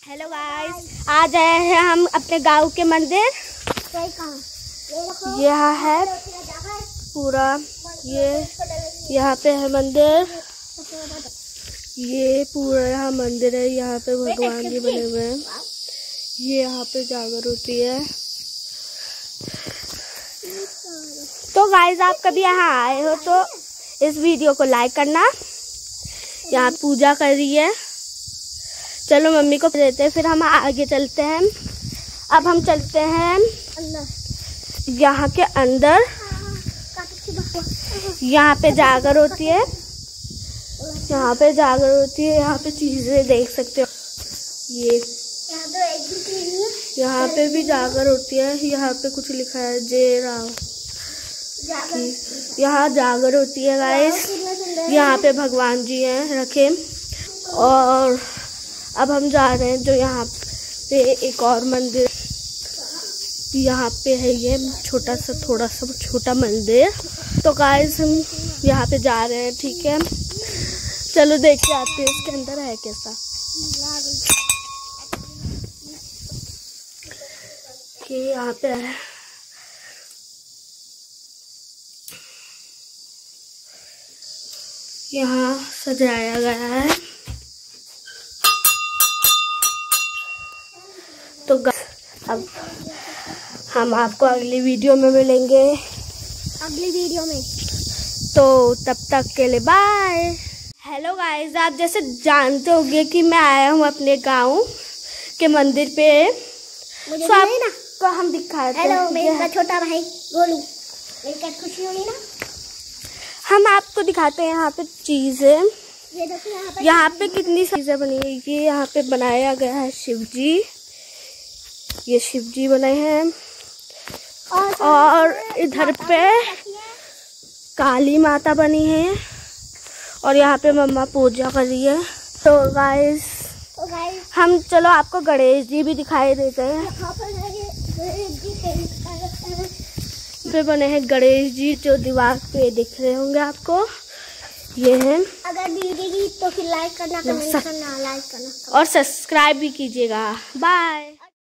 Hello guys, आज आए हैं हम अपने गांव के मंदिर। यह है पूरा, ये यहाँ पे है मंदिर। ये पूरा यहाँ मंदिर है, यहाँ पे भगवान जी बने हुए हैं। ये यहाँ पे जागर होती है। तो गाइस, आप कभी यहाँ आए हो तो इस वीडियो को लाइक करना। यहाँ पूजा कर रही है। चलो मम्मी को देते हैं, फिर हम आगे चलते हैं। अब हम चलते हैं यहाँ के अंदर। यहाँ पे जागर होती है, यहाँ पे जागर होती है। यहाँ पे चीजें देख सकते हो। ये यहाँ पे भी जागर होती है। यहाँ पे कुछ लिखा है जय राम। यहाँ जागर होती है गाइस। यहाँ पे भगवान जी हैं रखे। और अब हम जा रहे हैं जो यहाँ पे एक और मंदिर, यहाँ पे है। ये छोटा सा, थोड़ा सा छोटा मंदिर। तो गाइस, हम यहाँ पे जा रहे हैं, ठीक है। चलो देख के आते हैं इसके अंदर है कैसा। कि यहाँ पे है, यहाँ सजाया गया है। तो अब हम आपको अगली वीडियो में मिलेंगे, अगली वीडियो में। तो तब तक के लिए बाय। हेलो गाइस, आप जैसे जानते होंगे कि मैं आया हूँ अपने गांव के मंदिर पे। तो आपको हम दिखाते हैं। हेलो, मेरा छोटा भाई गोलू। मेरी क्या खुशी होगी ना। हम आपको दिखाते हैं यहाँ पे चीजें। ये देखो यहाँ पे कितनी चीजें बनी हुई। ये यहाँ पे बनाया गया है शिव जी। ये शिव जी बने हैं। और इधर पे काली माता बनी है। और यहाँ पे मम्मा पूजा कर रही है। तो गाइस, हम चलो आपको गणेश जी भी दिखाई देते हैं। पे बने हैं गणेश जी, जो दीवार पे दिख रहे होंगे आपको। ये है। अगर वीडियो तो फिर लाइक करना, कमेंट करना, लाइक करना और सब्सक्राइब भी कीजिएगा। बाय।